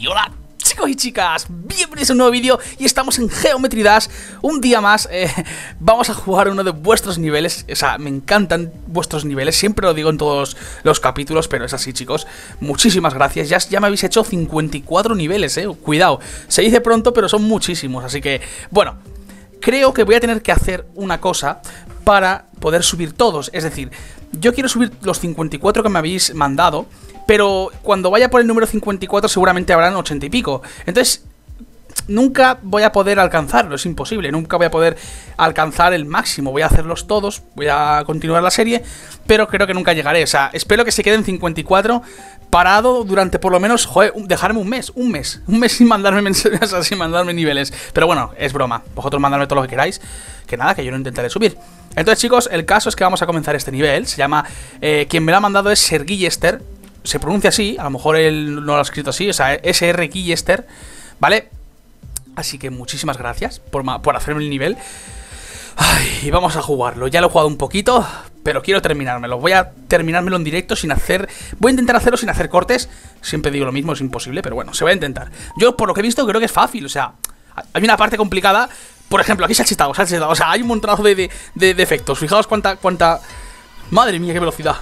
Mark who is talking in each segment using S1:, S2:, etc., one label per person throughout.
S1: Y hola chicos y chicas, bienvenidos a un nuevo vídeo y estamos en Geometry Dash. Un día más vamos a jugar uno de vuestros niveles. O sea, me encantan vuestros niveles, siempre lo digo en todos los capítulos, pero es así chicos. Muchísimas gracias, ya me habéis hecho 54 niveles, cuidado. Se dice pronto, pero son muchísimos, así que, bueno, creo que voy a tener que hacer una cosa para poder subir todos. Es decir, yo quiero subir los 54 que me habéis mandado, pero cuando vaya por el número 54 seguramente habrán 80 y pico. Entonces nunca voy a poder alcanzarlo, es imposible. Nunca voy a poder alcanzar el máximo. Voy a hacerlos todos, voy a continuar la serie, pero creo que nunca llegaré. O sea, espero que se queden 54 parado durante por lo menos, joder, dejarme un mes sin mandarme mensajes, sin mandarme niveles. Pero bueno, es broma, vosotros mandadme todo lo que queráis, que nada, que yo lo intentaré subir. Entonces chicos, el caso es que vamos a comenzar este nivel. Se llama, quien me lo ha mandado es Sergillester. Se pronuncia así, a lo mejor él no lo ha escrito así, o sea, SR Gillester, ¿vale? Así que muchísimas gracias por hacerme el nivel. Ay, y vamos a jugarlo. Ya lo he jugado un poquito, pero quiero terminármelo. Voy a terminármelo en directo sin hacer... Voy a intentar hacerlo sin hacer cortes. Siempre digo lo mismo, es imposible, pero bueno, se va a intentar. Yo, por lo que he visto, creo que es fácil, o sea, hay una parte complicada. Por ejemplo, aquí se ha chetado, o sea, hay un montonazo de efectos. Fijaos cuánta... Madre mía, qué velocidad.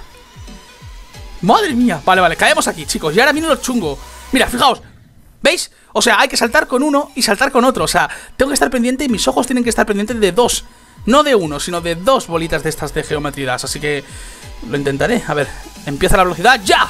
S1: Madre mía, vale, caemos aquí, chicos. Y ahora viene lo chungo. Mira, fijaos, ¿veis? O sea, hay que saltar con uno y saltar con otro. O sea, tengo que estar pendiente y mis ojos tienen que estar pendientes de dos. No de uno, sino de dos bolitas de estas de Geometry Dash. Así que lo intentaré. A ver, empieza la velocidad, ¡ya!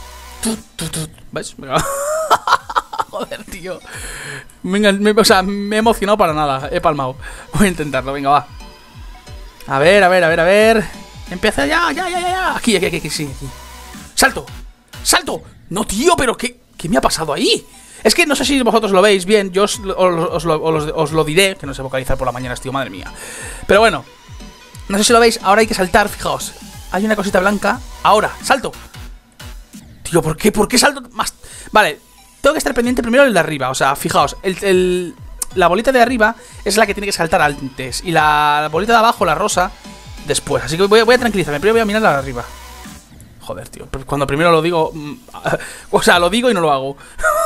S1: ¿Veis? Venga. Joder, tío. Venga, o sea, me he emocionado para nada. He palmado. Voy a intentarlo, venga, va. A ver. Empieza ya. Aquí, sí, aquí. ¡Salto! No, tío, pero ¿qué me ha pasado ahí? Es que no sé si vosotros lo veis bien. Yo os lo diré. Que no sé vocalizar por la mañana, tío, madre mía. Pero bueno, no sé si lo veis. Ahora hay que saltar, fijaos. Hay una cosita blanca. Ahora, salto. Tío, ¿por qué salto más? Vale, tengo que estar pendiente primero del de arriba. O sea, fijaos, la bolita de arriba es la que tiene que saltar antes. Y la bolita de abajo, la rosa, después. Así que voy a tranquilizarme. Primero voy a mirar la de arriba. Joder, tío, cuando primero lo digo... O sea, lo digo y no lo hago.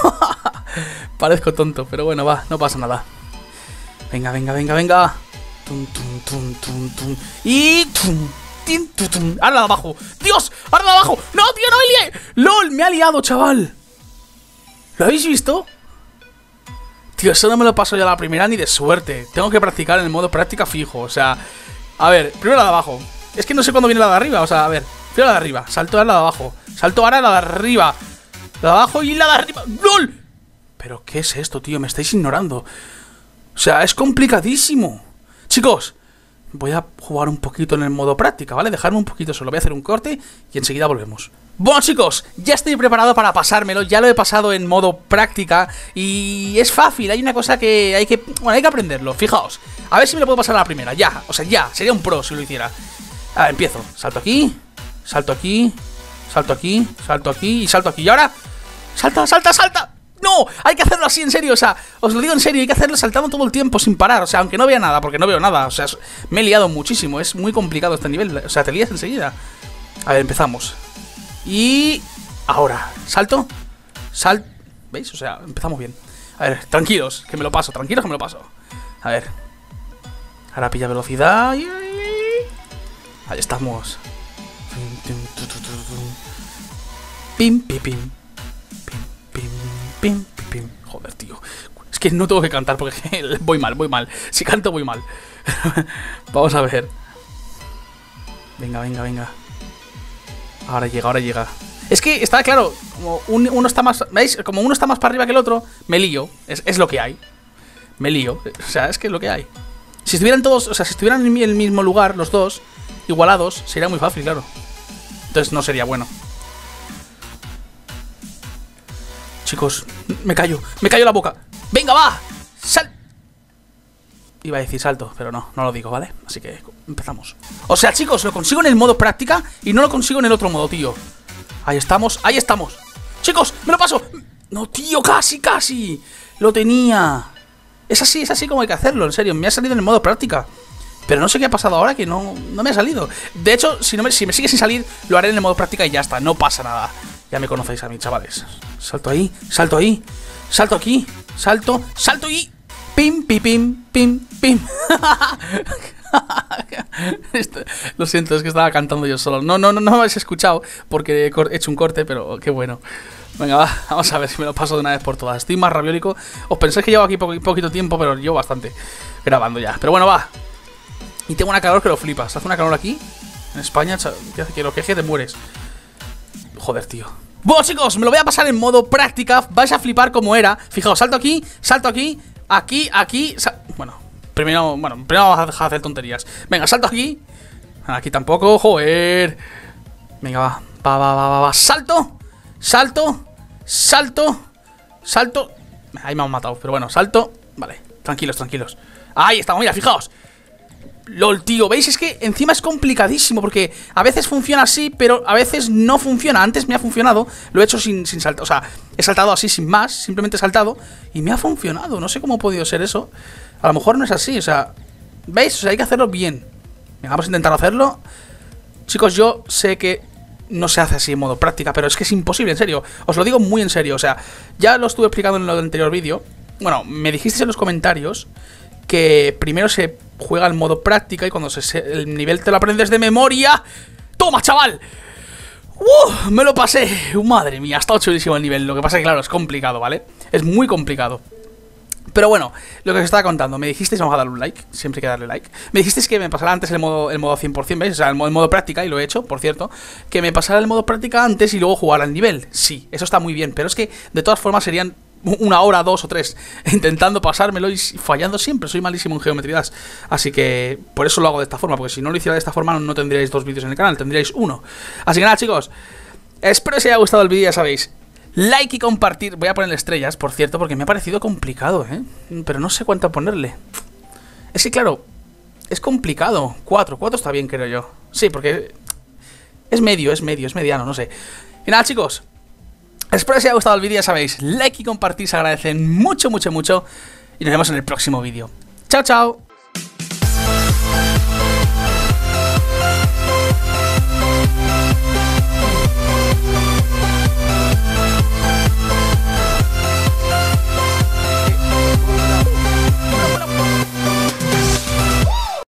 S1: Parezco tonto, pero bueno, va, no pasa nada. Venga. Y... Ahora la de abajo. ¡Dios! ¡Ahora la de abajo! ¡No, tío, no me lié! ¡Lol! Me ha liado, chaval. ¿Lo habéis visto? Tío, eso no me lo paso ya a la primera ni de suerte. Tengo que practicar en el modo práctica fijo. O sea, a ver, primero la de abajo. Es que no sé cuándo viene la de arriba, o sea, a ver. La de arriba, salto ahora la de abajo. Salto ahora la de arriba. La de abajo y la de arriba. ¡Lol! ¿Pero qué es esto, tío? Me estáis ignorando. O sea, es complicadísimo. Chicos, voy a jugar un poquito en el modo práctica, ¿vale? Dejarme un poquito solo. Voy a hacer un corte y enseguida volvemos. Bueno chicos, ya estoy preparado para pasármelo. Ya lo he pasado en modo práctica y es fácil, hay una cosa que hay que aprenderlo. Fijaos, a ver si me lo puedo pasar a la primera. Ya, o sea, ya, sería un pro si lo hiciera. A ver, empiezo, salto aquí. Salto aquí y salto aquí. Y ahora, salta. No, hay que hacerlo así, en serio. O sea, os lo digo en serio, hay que hacerlo saltando todo el tiempo sin parar. O sea, aunque no vea nada, porque no veo nada. O sea, me he liado muchísimo, es muy complicado este nivel. O sea, te lías enseguida. A ver, empezamos. Y... ahora, salto. ¿Veis? O sea, empezamos bien. A ver, tranquilos, que me lo paso. A ver. Ahora pilla velocidad. Ahí estamos. Pim. Joder, tío. Es que no tengo que cantar porque voy mal. Si canto, voy mal. Vamos a ver. Venga. Ahora llega. Es que está claro, como uno está más... ¿Veis? Como uno está más para arriba que el otro, me lío. Es lo que hay. Me lío. O sea, es que es lo que hay. Si estuvieran todos... O sea, si estuvieran en el mismo lugar, los dos, igualados, sería muy fácil, claro. Entonces no sería bueno. Chicos, me callo la boca. Venga, va. Iba a decir salto, pero no lo digo, ¿vale? Así que empezamos. O sea, chicos, lo consigo en el modo práctica y no lo consigo en el otro modo, tío. Ahí estamos. Chicos, me lo paso. No, tío, casi. Lo tenía. Es así como hay que hacerlo, en serio. Me ha salido en el modo práctica. Pero no sé qué ha pasado ahora, que no me ha salido. De hecho, si me sigue sin salir, lo haré en el modo práctica y ya está, no pasa nada. Ya me conocéis a mí, chavales. Salto ahí. Salto aquí. Salto. Salto y... Pim, pim, pim, pim, pim. Lo siento, es que estaba cantando yo solo. No me habéis escuchado porque he hecho un corte, pero qué bueno. Venga, va, vamos a ver si me lo paso de una vez por todas. Estoy más rabiólico. Os pensáis que llevo aquí poquito tiempo, pero llevo bastante grabando ya. Pero bueno, va. Y tengo una calor que lo flipas. Hace una calor aquí, en España, que lo que te mueres. Joder, tío. Bueno, chicos, me lo voy a pasar en modo práctica. Vais a flipar como era. Fijaos, salto aquí, aquí, bueno, primero vamos a dejar de hacer tonterías. Venga, salto aquí. Aquí tampoco, joder. Venga, va. Salto. Ahí me han matado, pero bueno, salto. Vale, tranquilos. Ahí estamos, mira, fijaos. LOL, tío, ¿veis? Es que encima es complicadísimo porque a veces funciona así, pero a veces no funciona. Antes me ha funcionado, lo he hecho sin saltar. O sea, he saltado así sin más, simplemente he saltado y me ha funcionado. No sé cómo ha podido ser eso. A lo mejor no es así, o sea, ¿veis? O sea, hay que hacerlo bien. Venga, vamos a intentar hacerlo. Chicos, yo sé que no se hace así en modo práctica, pero es que es imposible, en serio. Os lo digo muy en serio, o sea, ya lo estuve explicando en el anterior vídeo. Bueno, me dijisteis en los comentarios que primero se juega en modo práctica y cuando el nivel te lo aprendes de memoria... ¡Toma, chaval! Me lo pasé. Madre mía, está chulísimo el nivel. Lo que pasa es que, claro, es complicado, ¿vale? Es muy complicado. Pero bueno, lo que os estaba contando, me dijisteis, vamos a darle un like, siempre hay que darle like. Me dijisteis que me pasara antes el modo 100%, ¿veis? O sea, el modo práctica, y lo he hecho, por cierto. Que me pasara el modo práctica antes y luego jugar al nivel. Sí, eso está muy bien, pero es que de todas formas serían 1 hora, 2 o 3 intentando pasármelo y fallando siempre. Soy malísimo en geometrías, así que por eso lo hago de esta forma, porque si no lo hiciera de esta forma no tendríais 2 vídeos en el canal, tendríais 1. Así que nada, chicos, espero que os haya gustado el vídeo, ya sabéis. Like y compartir. Voy a ponerle estrellas, por cierto, porque me ha parecido complicado, pero no sé cuánto ponerle. Es que claro, es complicado. 4 está bien, creo yo. Sí, porque es mediano, no sé. Y nada, chicos, espero que os haya gustado el vídeo, ya sabéis. Like y compartir se agradecen mucho. Y nos vemos en el próximo vídeo. Chao, chao.